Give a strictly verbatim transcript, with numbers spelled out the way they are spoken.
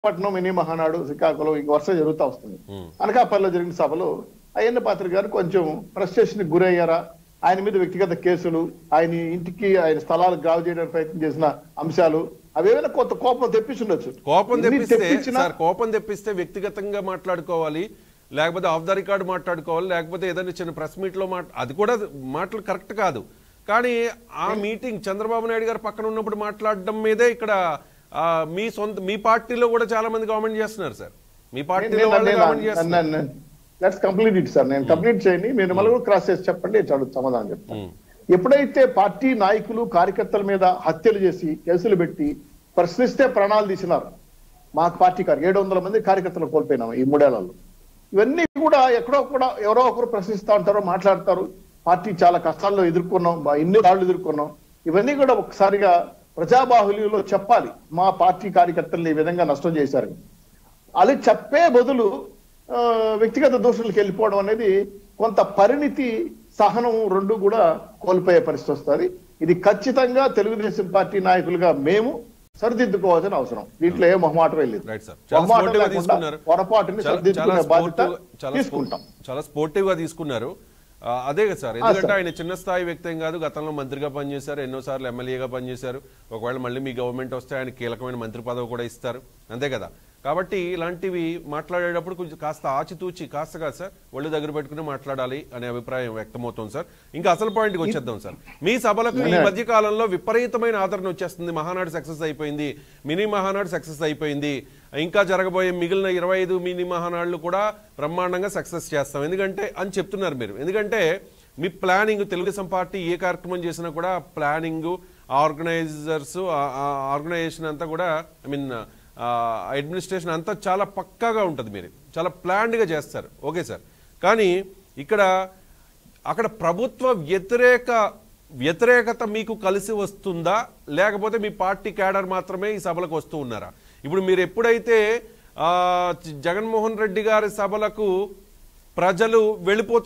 పట్నం మినీ మహానాడు శ్రీకాకుళం ఈ వరుస జరుగుతూ వస్తుంది. అనకాపల్లిలో జరిగిన సభలో అయ్యన్న పాత్ర గారు కొంచెం ఫ్రస్ట్రేషన్ గురయ్యారా, ఆయన మీద వ్యక్తిగత కేసులు, ఆయన ఇంటికి ఆయన స్థలాలు గ్రావ్ చేయడానికి ప్రయత్నం చేసిన అంశాలు అవేమైనా కొంత కోపం తెప్పించుండొచ్చు. కోపం తెప్పిస్తే సార్ కోపం తెప్పిస్తే వ్యక్తిగతంగా మాట్లాడుకోవాలి, లేకపోతే ఆఫ్ ద రికార్డ్ మాట్లాడుకోవాలి, లేకపోతే ఏదైనా చిన్న ప్రెస్ మీట్ లో మాట అది కూడా మాటలు కరెక్ట్ కాదు. కానీ ఆ మీటింగ్ చంద్రబాబు నాయుడు గారు పక్కన ఉన్నప్పుడు మాట్లాడడం మీదే ఇక్కడ మీ సొంత మీ పార్టీలో కూడా చాలా మంది కామెంట్ చేస్తున్నారు సార్. మీ పార్టీలో కామెంట్ చేస్తున్నారు. Let's complete it sir. నేను కంప్లీట్ చేయని మీరు మళ్ళీ కూడా క్రాస్ చేసి చెప్పండి, సమాధానం చెప్తాను. ఎప్పుడైతే పార్టీ నాయకులు కార్యకర్తల మీద హత్యలు చేసి కేసులు పెట్టి ప్రశ్నిస్తే ప్రాణాలు తీసినారు, మా పార్టీ ఏడు వందల మంది కార్యకర్తలు కోల్పోయినాము ఈ మూడేళ్లలో. ఇవన్నీ కూడా ఎక్కడో కూడా ఎవరో ఒకరు ప్రశ్నిస్తూ ఉంటారో మాట్లాడతారు. పార్టీ చాలా కష్టాల్లో ఎదుర్కొన్నాం, ఎన్ని రాళ్ళు ఎదుర్కొన్నాం. ఇవన్నీ కూడా ఒకసారిగా ప్రజాబాహుల్యంలో చెప్పాలి, మా పార్టీ కార్యకర్తల్ని ఈ విధంగా నష్టం చేశారు. అది చెప్పే బదులు వ్యక్తిగత దోషులకు వెళ్ళిపోవడం అనేది కొంత పరిణితి సహనం రెండు కూడా కోల్పోయే పరిస్థితి వస్తుంది. ఇది ఖచ్చితంగా తెలుగుదేశం పార్టీ నాయకులుగా మేము సరిదిద్దుకోవాల్సిన అవసరం. దీంట్లో ఏ మొహమాటం లేదు. పొరపాటుని సరిదిద్దుకునే బాధ్యత తీసుకుంటాం. చాలా స్పోర్టివ్ గా తీసుకున్నారు. అదే కదా సార్, ఎందుకంటే ఆయన చిన్న స్థాయి వ్యక్తి ఏం కాదు, గతంలో మంత్రిగా పనిచేశారు, ఎన్నోసార్లు ఎమ్మెల్యేగా పనిచేశారు. ఒకవేళ మళ్ళీ మీ గవర్నమెంట్ వస్తే ఆయన కీలకమైన మంత్రి పదవి కూడా ఇస్తారు, అంతే కదా. కాబట్టి ఇలాంటివి మాట్లాడేటప్పుడు కొంచెం కాస్త ఆచితూచి కాస్త కాదు సార్ ఒళ్ళు దగ్గర పెట్టుకుని మాట్లాడాలి అనే అభిప్రాయం వ్యక్తమవుతుంది సార్. ఇంకా అసలు పాయింట్కి వచ్చేద్దాం సార్. మీ సభలకు ఈ మధ్య కాలంలో విపరీతమైన ఆదరణ వచ్చేస్తుంది. మహానాడు సక్సెస్ అయిపోయింది, మినీ మహానాడు సక్సెస్ అయిపోయింది, ఇంకా జరగబోయే మిగిలిన ఇరవై ఐదు మినీ మహానాడులు కూడా బ్రహ్మాండంగా సక్సెస్ చేస్తాం ఎందుకంటే అని చెప్తున్నారు మీరు. ఎందుకంటే మీ ప్లానింగ్, తెలుగుదేశం పార్టీ ఏ కార్యక్రమం చేసినా కూడా ప్లానింగ్, ఆర్గనైజర్స్, ఆర్గనైజేషన్ అంతా కూడా ఐ మీన్ అడ్మినిస్ట్రేషన్ అంతా చాలా పక్కాగా ఉంటుంది, మీరు చాలా ప్లాన్డ్గా చేస్తారు. ఓకే సార్, కానీ ఇక్కడ అక్కడ ప్రభుత్వ వ్యతిరేక వ్యతిరేకత మీకు కలిసి వస్తుందా, లేకపోతే మీ పార్టీ క్యాడర్ మాత్రమే ఈ సభలకు వస్తూ ఉన్నారా? ఇప్పుడు మీరు ఎప్పుడైతే జగన్మోహన్ రెడ్డి గారి సభలకు ప్రజలు వెళ్ళిపోతున్నారు